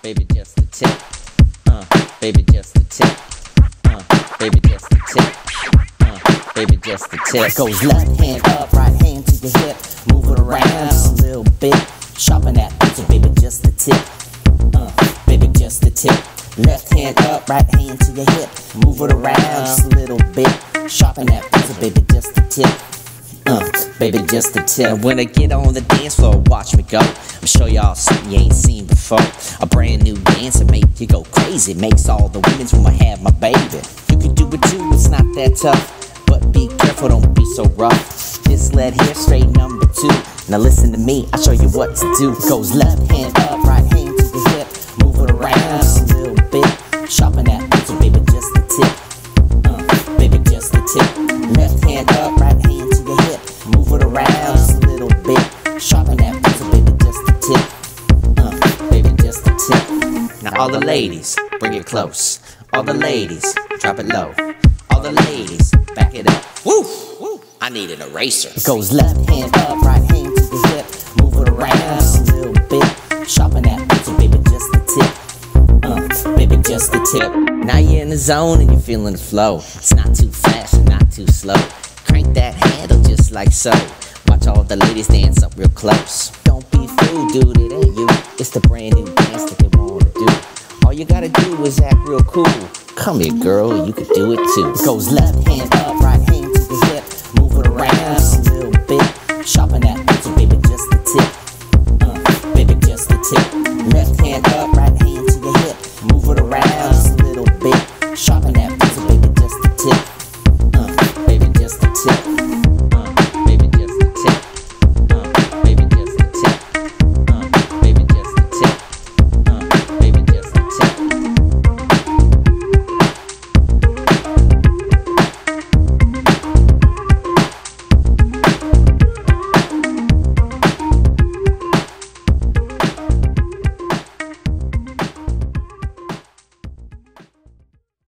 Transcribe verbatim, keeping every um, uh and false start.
baby, just the tip. Uh, baby, just the tip. Uh, baby, just the tip. Uh, baby, just the tip. Goes left hand up, right hand to your hip. Move it around just a little bit. Sharpen that pencil, baby, just the tip. Uh, baby, just the tip. Left hand up, right hand to your hip. Move it around just a little bit. Sharpen that pencil, baby, just the tip. Uh, baby, just the tip. And when I get on the dance floor, watch me go. I'll show y'all something you ain't seen before. A brand new dance that make you go crazy. Makes all the women's wanna have my baby. You can do it too, it's not that tough. But be careful, don't be so rough. This lead here, straight number two. Now listen to me, I'll show you what to do. Goes left hand up, right hand to the hip. Move it around just a little bit. Sharpen that pencil, baby, just the tip. Uh, baby, just the tip. Left hand up, right hand to your hip. Move it around just a little bit. Sharpen that pencil, baby, just the tip. Uh, baby, just the tip. Now all the ladies, bring it close. All the ladies, drop it low. All the ladies, back it up. Woo! Woo! I need an eraser. It goes left hand up, right hand to the hip. Move it around just a little bit. Sharpen that pencil, baby, just the tip. Uh, baby, just the tip. Now you're in the zone and you're feeling the flow. It's not too fast and not too slow. Crank that handle just like so. Watch all the ladies dance up real close. Don't be fooled, dude, it ain't you. It's the brand new dance that they wanna do. All you gotta do is act real cool. Come here, girl, you can do it too. It goes left hand up, right hand to the hip. Move it around just a little bit. Sharpen that pencil, baby, just the tip. Uh, baby, just the tip. Left hand up, right